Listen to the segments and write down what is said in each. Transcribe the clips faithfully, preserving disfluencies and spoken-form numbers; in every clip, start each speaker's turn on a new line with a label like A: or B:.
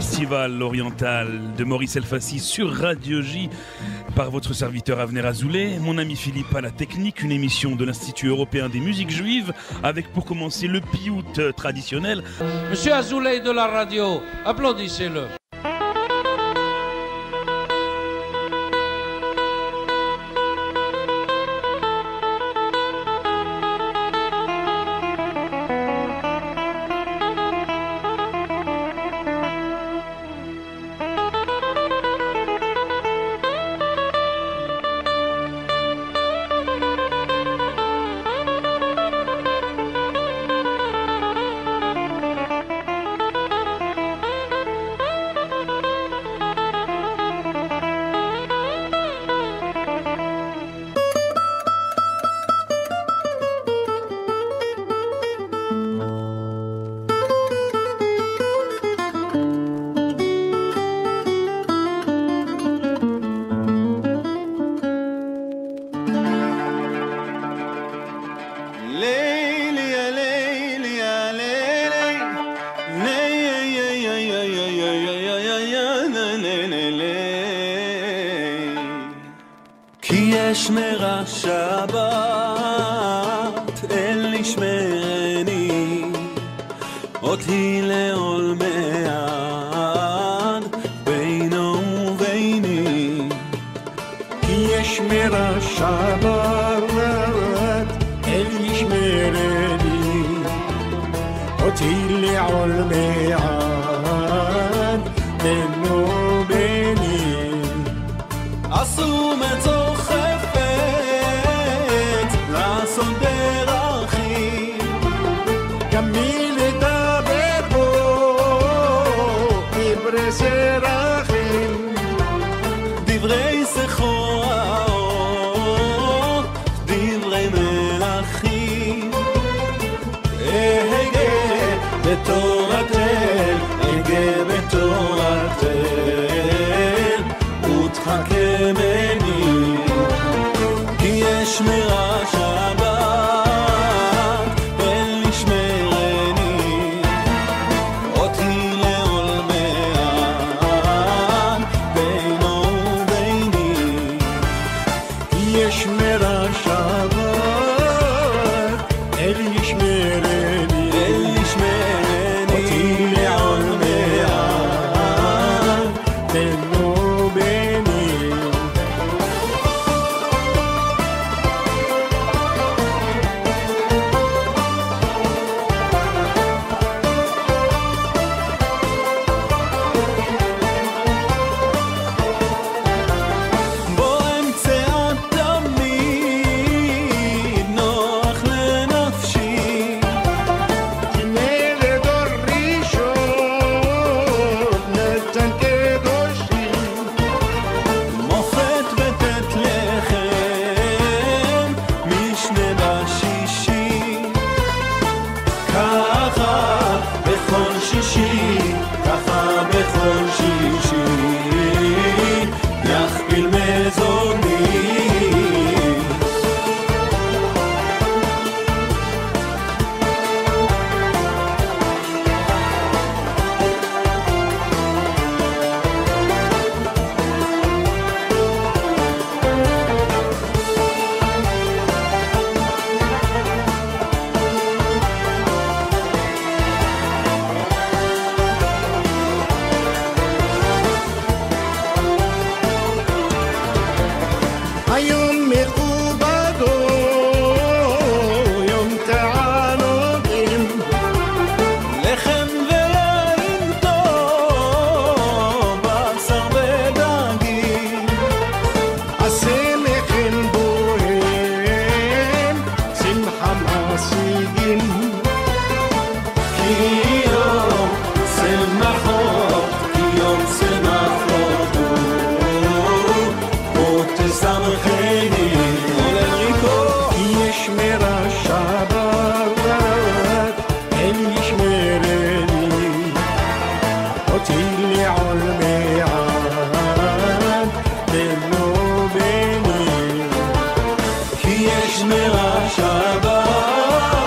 A: festival oriental de Maurice Elfassi sur Radio J par votre serviteur Avner Azoulay, mon ami Philippe à la technique, une émission de l'Institut européen des musiques juives avec pour commencer le piout traditionnel.
B: Monsieur Azoulay de la radio, applaudissez-le.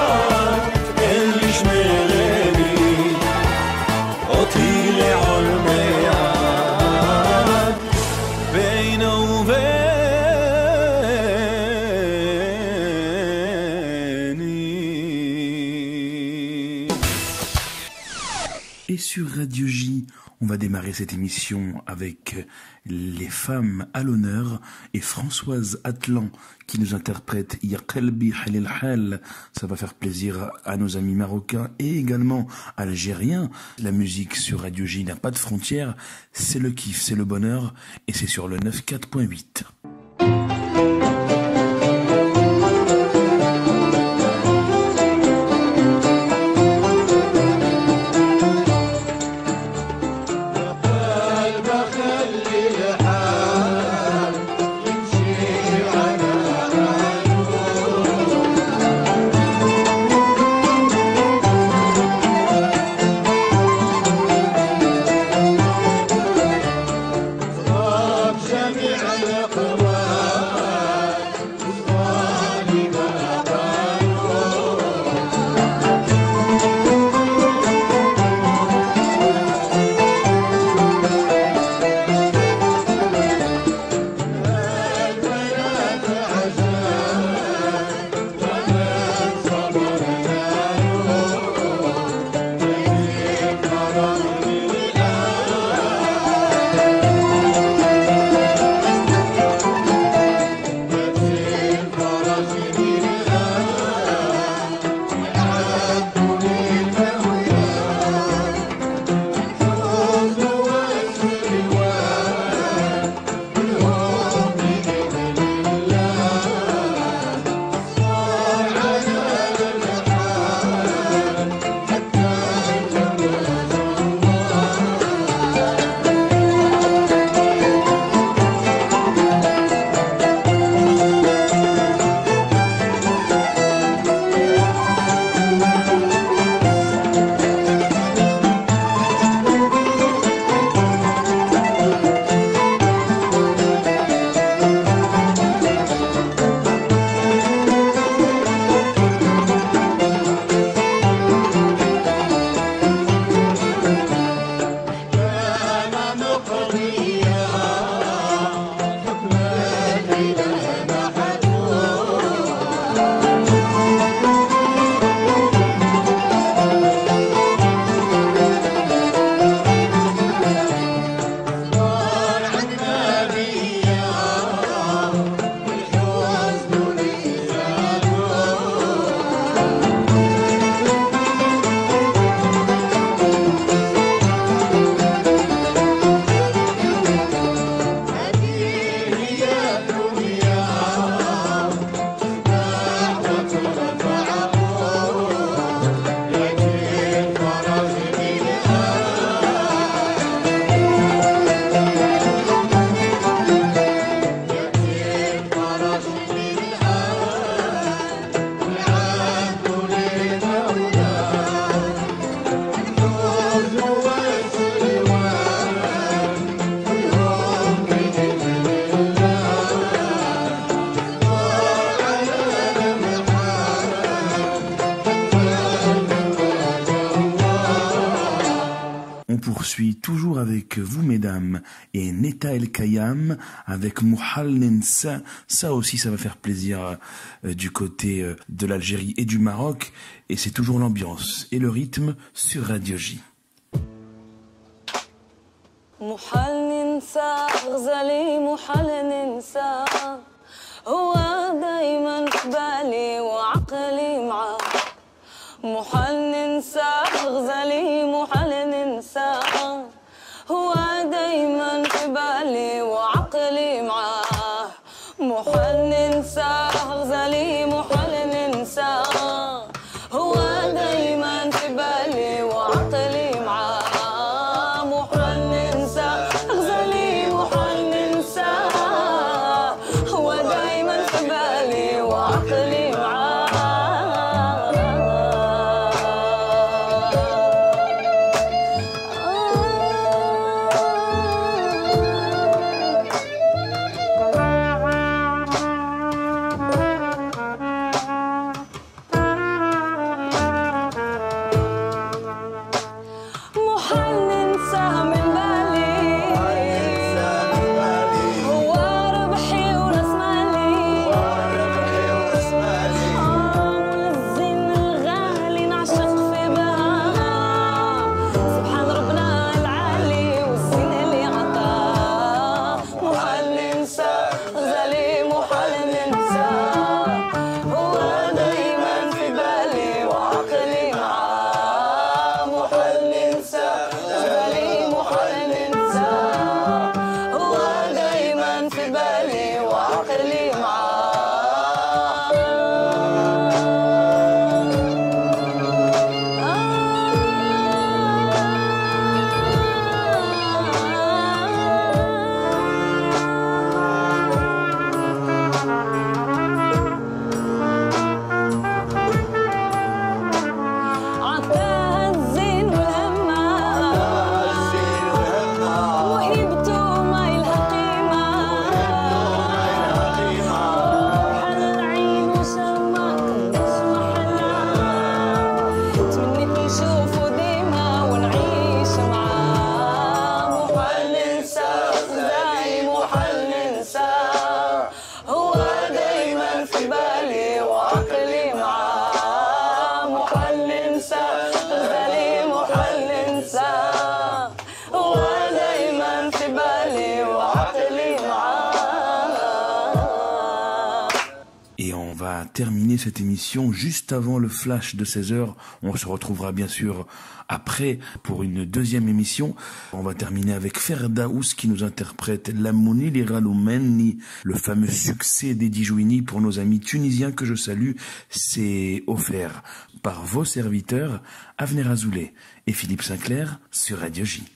C: אותי לעולמי
A: Et sur Radio J, on va démarrer cette émission avec les femmes à l'honneur et Françoise Atlan qui nous interprète Ya Qalbi Halil Hal. Ça va faire plaisir à nos amis marocains et également algériens. La musique sur Radio J n'a pas de frontières, c'est le kiff, c'est le bonheur et c'est sur le quatre-vingt-quatorze point huit. Poursuit toujours avec vous mesdames et Neta El Kayam avec Mouhal Nensa. Ça aussi ça va faire plaisir euh, du côté euh, de l'Algérie et du Maroc et c'est toujours l'ambiance et le rythme sur Radio J.
C: محال ننسى غزالي محال ننسى هو دايما في بالي وعقلي معاه محال ننسى غزالي محال ننسى هو دايما في بالي وعقلي معاه محال ننسى غزالي محال ننسى هو دايما في بالي وعقلي معاه وعقلي معاه.
A: Terminer cette émission juste avant le flash de seize heures. On se retrouvera bien sûr après pour une deuxième émission. On va terminer avec Ferdaous qui nous interprète Lamouni Liraloumeni, le fameux succès d'Edi Jouini pour nos amis tunisiens que je salue. C'est offert par vos serviteurs Avner Azoulay et Philippe Sinclair sur Radio J.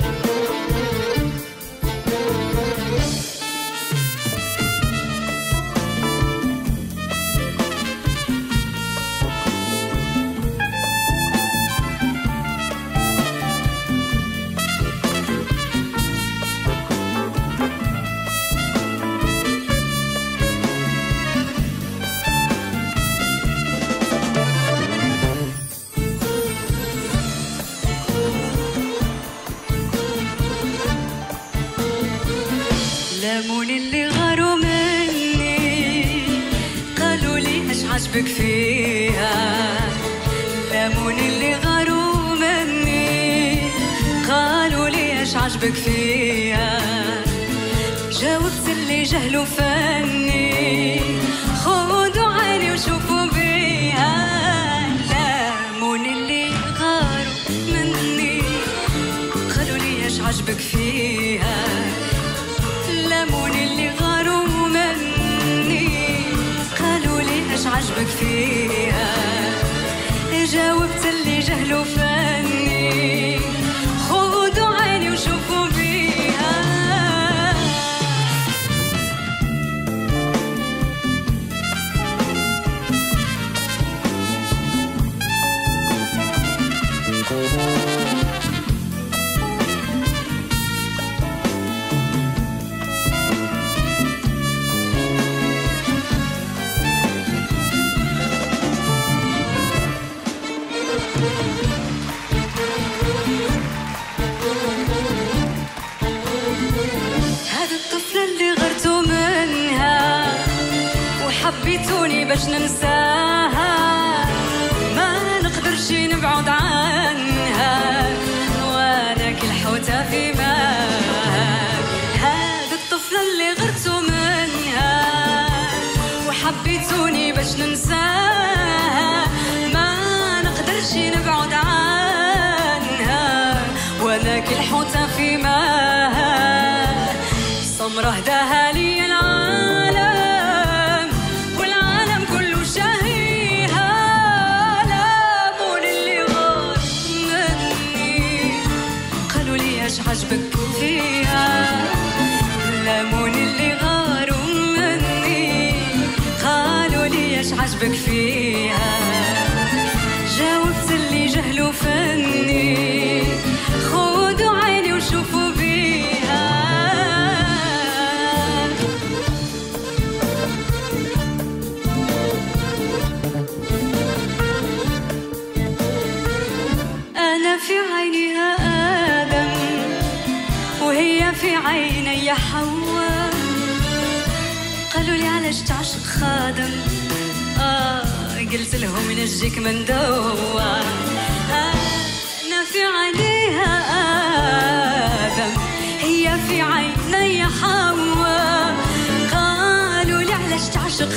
D: عجبك فيها لمون اللي غاروا مني قالوا لي اش عجبك فيها جاوبت اللي جهلوا فني خدوا عيني وشوفوا بيها لمون اللي غاروا مني قالوا لي اش عجبك فيها لمون اللي غاروا مني قالوا لي اش عجبك فيها جاوبت اللي جهلوا فني خدوا عيني وشوفوا بيها حبيتوني باش ننساها ما نقدرش نبعد عنها وانا كالحوتة في ماء هذه الطفلة اللي غرتو منها وحبيتوني باش ننساها ما نقدرش نبعد عنها وانا كالحوتة في ماء سمرة هداها لي العالم عجبك فيها لمون اللي غاروا مني قالوا لي اش عجبك فيها جاوبت اللي جهلوا فني خدوا عيني وشوفوا بيها انا في عينها آدم وهي في عيني حواء قالوا لي علاش تعشق خادم آه قلت لهم نجيك من دوا آه أنا في عينيها آدم هي في عيني حواء قالوا لي علاش تعشق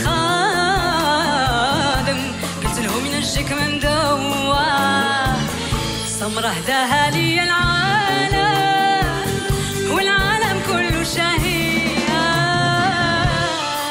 D: خادم قلت لهم نجيك من دوا سمرة هداها لي العالم والعالم كله شهيها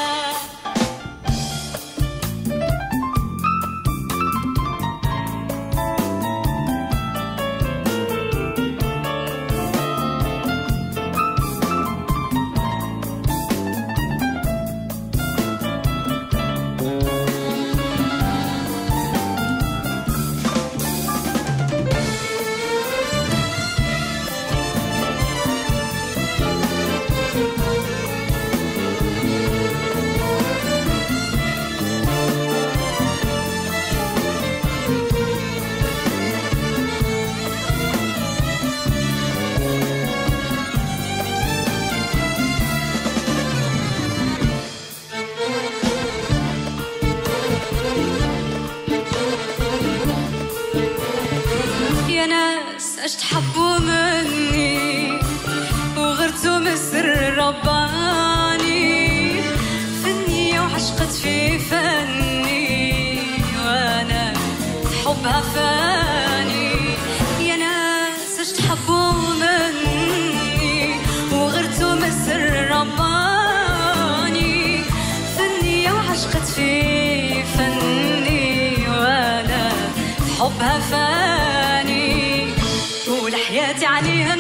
D: اش تحبوا مني وغرتوا من السر رباني فني وعشقت في فني وانا حبها فاني يا ناس اش تحبوا مني وغرتوا من السر رباني فني وعشقت في فني وانا حبها فاني طول حياتي عليها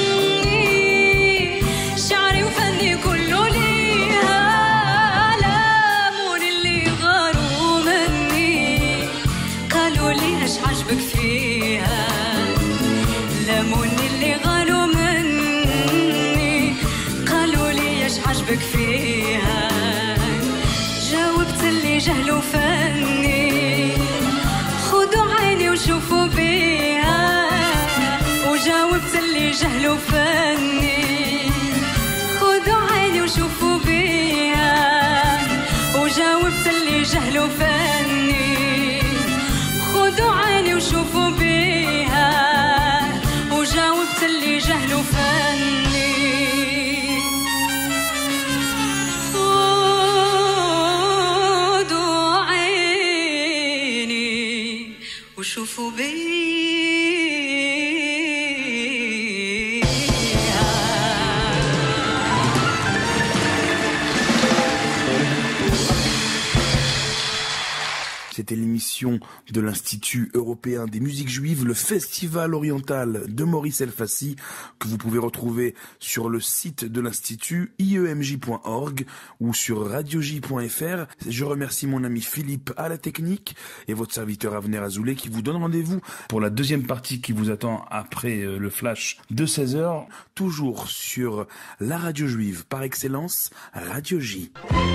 D: نغني شعري وفني كله ليها لامون اللي غاروا مني قالوا لي اش عجبك فيها لامون اللي غاروا مني قالوا لي اش عجبك فيها جاوبت اللي جهلوا فني خدوا عيني وشوفوا بيها وجاوبت اللي جهلوا فني خدوا عيني وشوفوا بيها وجاوبت اللي جهلوا فني خدوا عيني وشوفوا بيها وجاوبت اللي جهلوا فني خدوا عيني وشوفوا بيها
A: C'était l'émission de l'Institut européen des musiques juives, le Festival oriental de Maurice Elfassi, que vous pouvez retrouver sur le site de l'Institut i e m j point org ou sur radio j point f r. Je remercie mon ami Philippe à la technique et votre serviteur Avner Azoulay qui vous donne rendez-vous pour la deuxième partie qui vous attend après le flash de seize heures, toujours sur la radio juive par excellence, Radio J.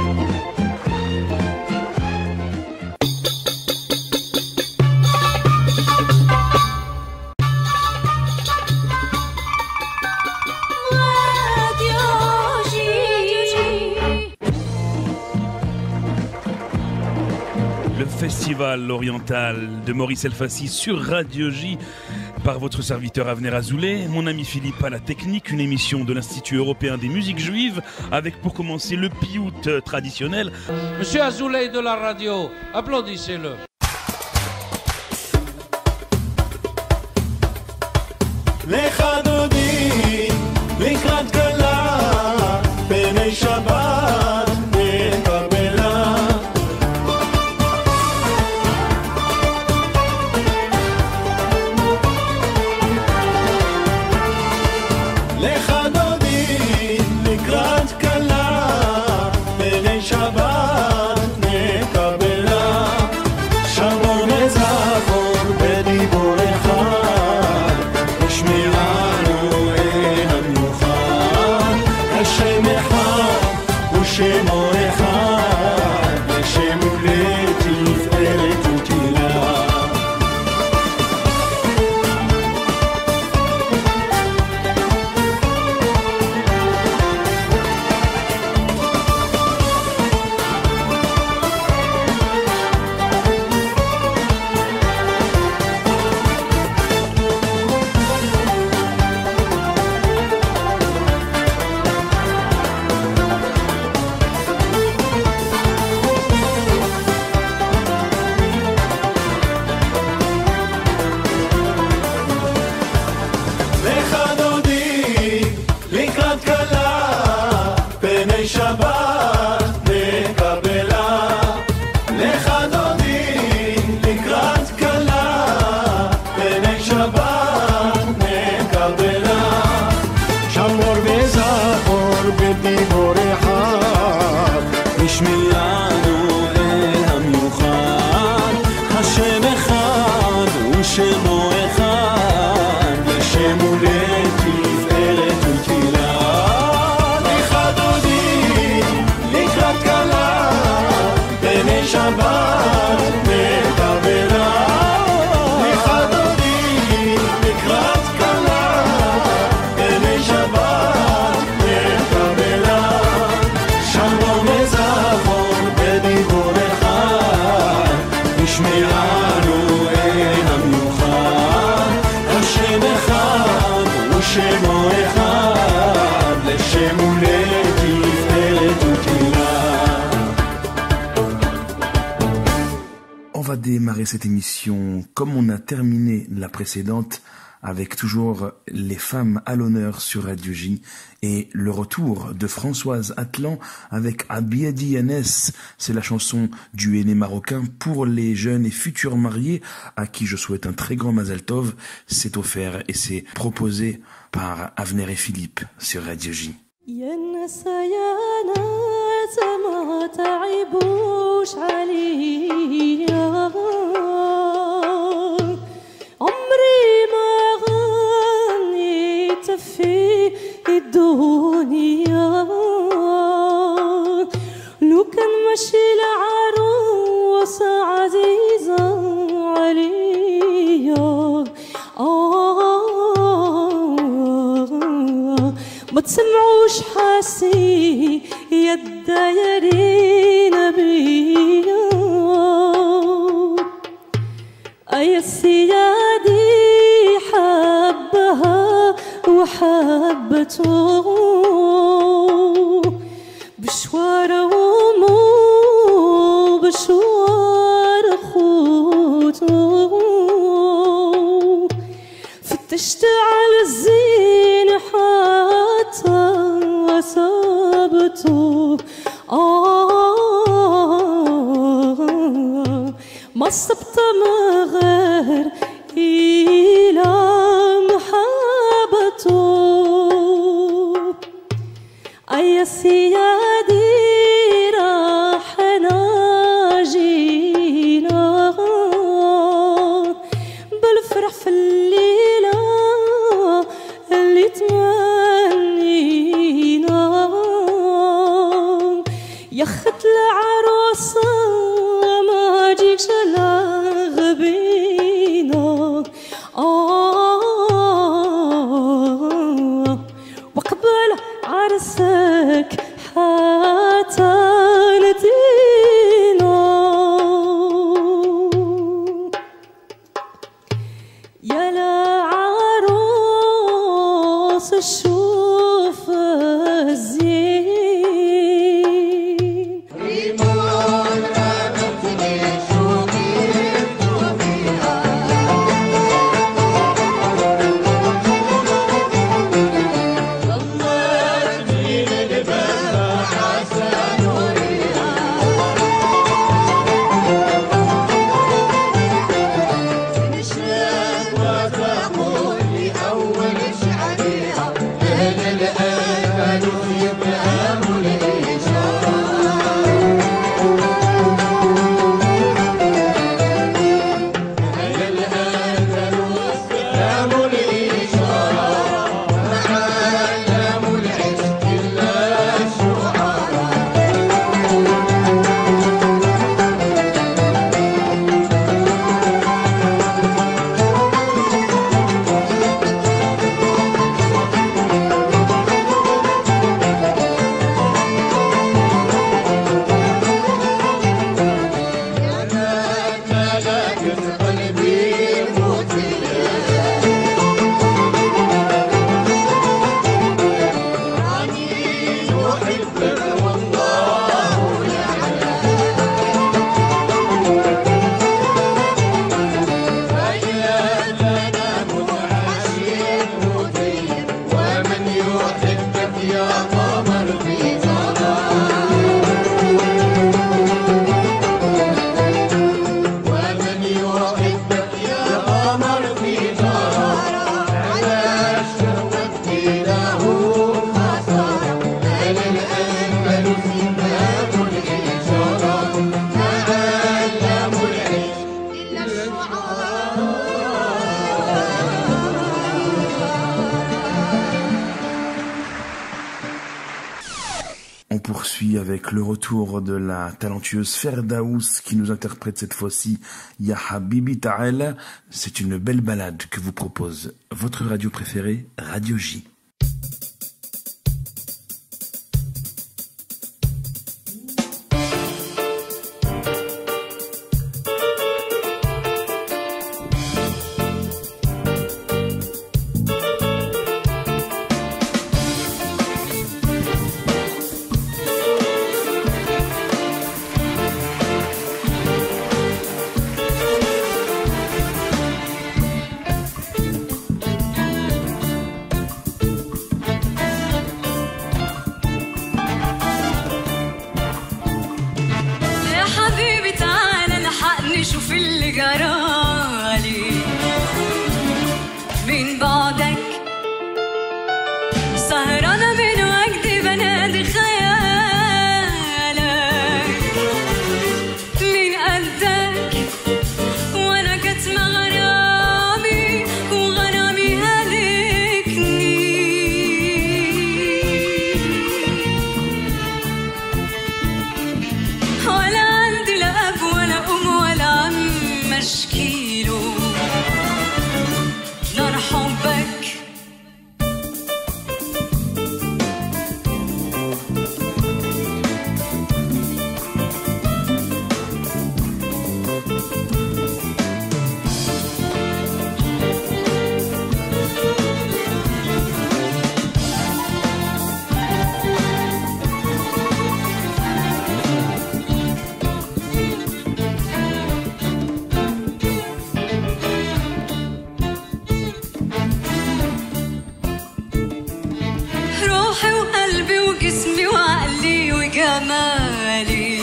A: Festival oriental de Maurice Elfassi sur Radio J par votre serviteur Avner Azoulay, mon ami Philippe à la technique, une émission de l'Institut européen des musiques juives avec pour commencer le piout traditionnel.
B: Monsieur Azoulay de la radio, applaudissez-le.
E: Shalom
A: va démarrer cette émission comme on a terminé la précédente, avec toujours les femmes à l'honneur sur Radio J et le retour de Françoise Atlan avec Abiadi Anes. C'est la chanson du aîné marocain pour les jeunes et futurs mariés à qui je souhaite un très grand Mazal Tov. C'est offert et c'est proposé par Avner et Philippe sur Radio J.
C: في الدنيا لو كان ماشي العروسة عزيزة عليا آه ما تسمعوش حاسي يا الدايرين بيا أي السيادي حبها وحبته بشوار أمه بشوار أخوته فتشت على الزين حتى أصابته آه ما صبت مغير إلى أي سيادي راح ناجينا بالفرح في الليلة اللي تمنينا يا خت العروسة ما جيكش لغبينا وقبل عرسك حتى ندينا يا لعروس شوف الزين
A: Avec le retour de la talentueuse Ferdaous qui nous interprète cette fois-ci Ya Habibi Ta'ala. C'est une belle balade que vous propose votre radio préférée, Radio J.
D: شوف اللي جرالي من بعدك سهرانة من وجدي بنادي خيالك من قدك وانا كاتمة غرامي وغرامي هلكني ولا عندي لا اب ولا ام ولا عم اشكيله نار حبك روحي وقلبي وجسمي وعقلي وجمالي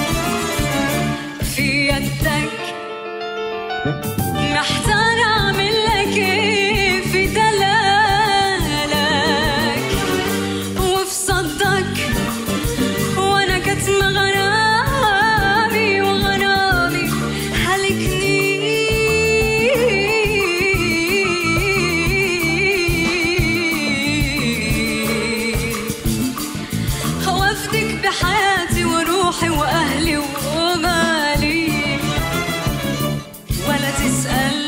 D: في يدك محتار اعمل لك ايه في دلالك وفي صدك وانا كاتمة غرامي وغرامي هلكني وافدك بحياتي وروحي واهلي ومالي ولا تسأل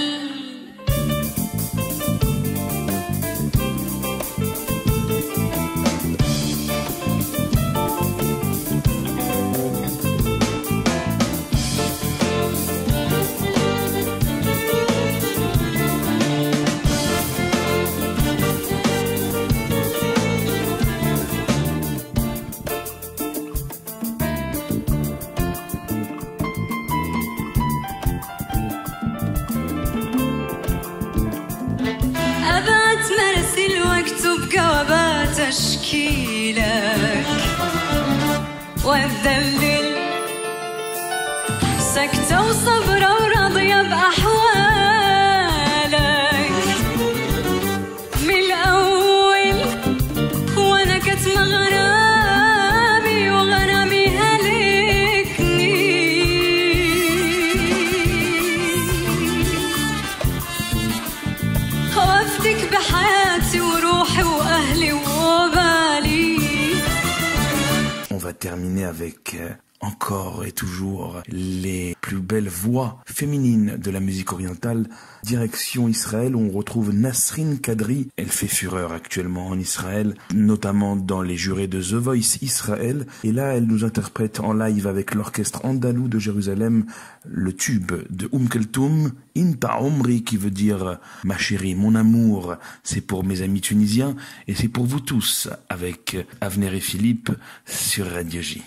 D: أبعت مراسيل واكتب جوابات أشكيلك وأتذلل ساكتة وصبرة وراضية بأحوالك من الأول وأنا كاتمة غرامي وغرامي هلكني وافدك بحياتي وروحي واهلي وبالي.
A: On va terminer avec euh, encore et toujours les plus belles voix féminines de la musique orientale. Direction Israël, où on retrouve Nasrin Kadri. Elle fait fureur actuellement en Israël, notamment dans les jurés de The Voice Israël. Et là, elle nous interprète en live avec l'orchestre andalou de Jérusalem le tube de Oum Keltoum, Inta Omri, qui veut dire ma chérie, mon amour. C'est pour mes amis tunisiens et c'est pour vous tous avec Avner et Philippe sur Radio J.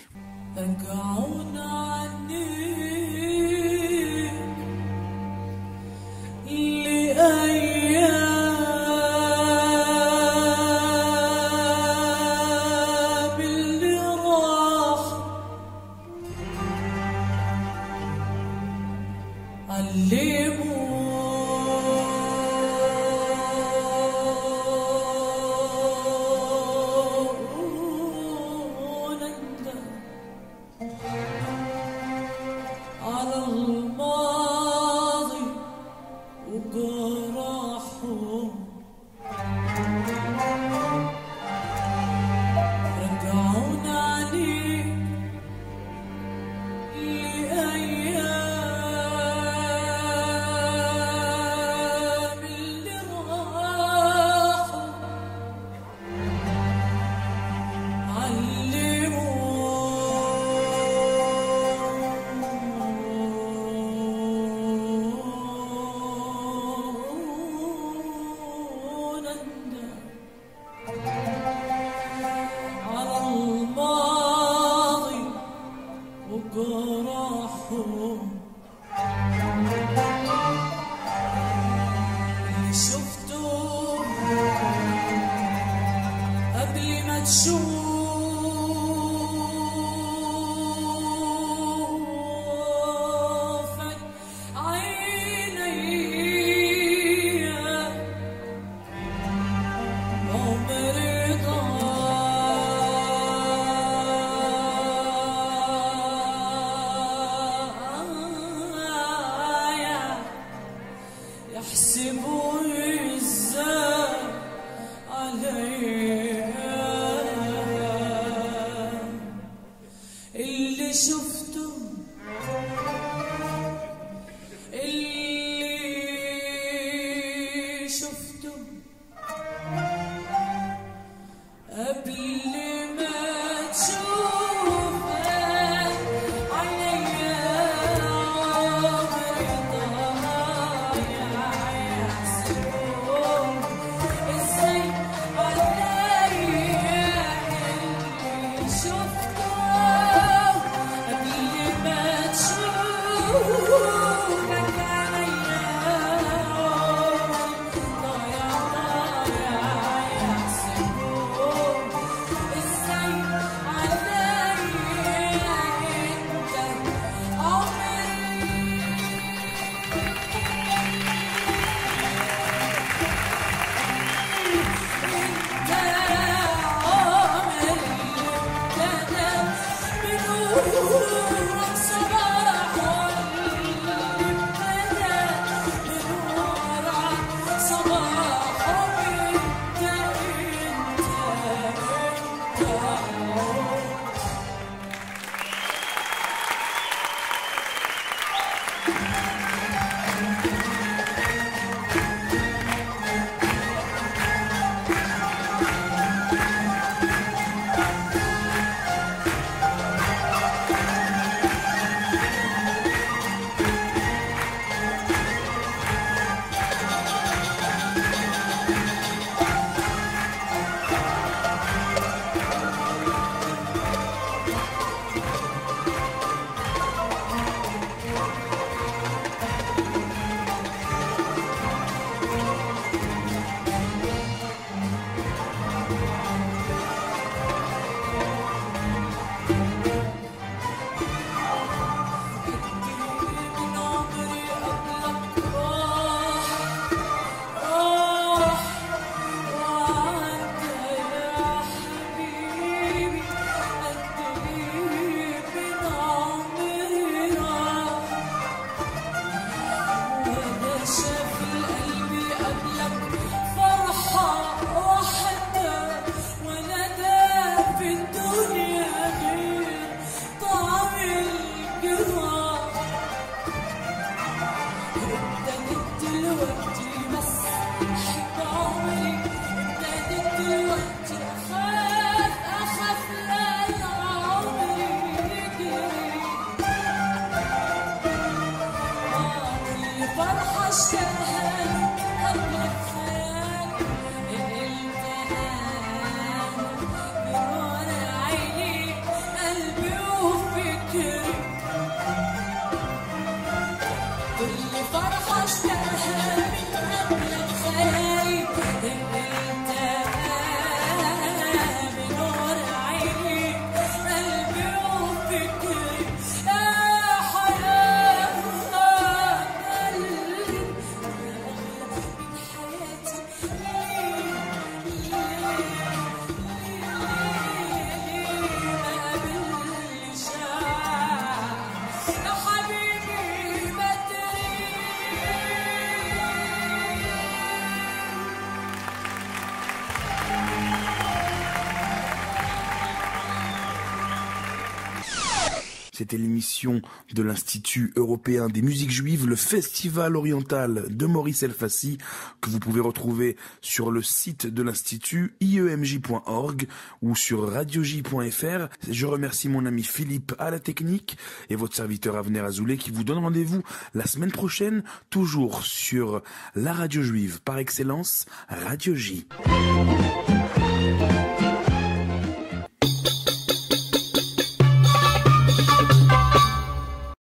A: C'était l'émission de l'Institut européen des musiques juives, le Festival oriental de Maurice Elfassi, que vous pouvez retrouver sur le site de l'Institut i e m j point org ou sur radio j point f r. Je remercie mon ami Philippe à la technique et votre serviteur Avner Azoulay qui vous donne rendez-vous la semaine prochaine, toujours sur la radio juive par excellence, Radio J.